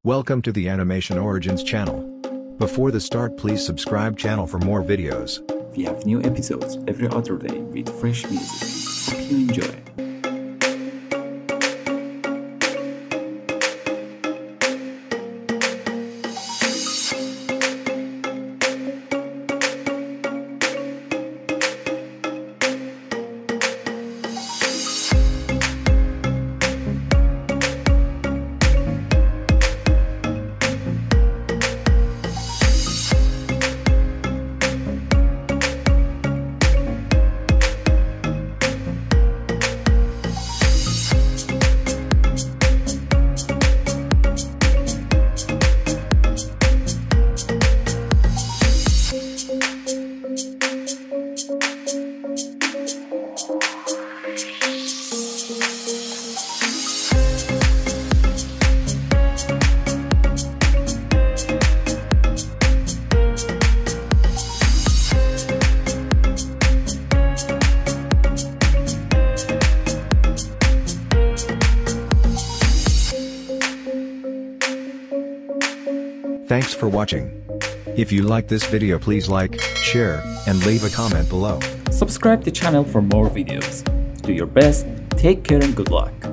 Welcome to the Animation Origins channel. Before the start, please subscribe channel for more videos. We have new episodes every other day with fresh music. Hope you enjoy. Thanks for watching. If you like this video, please like, share, and leave a comment below. Subscribe the channel for more videos. Do your best, take care and good luck.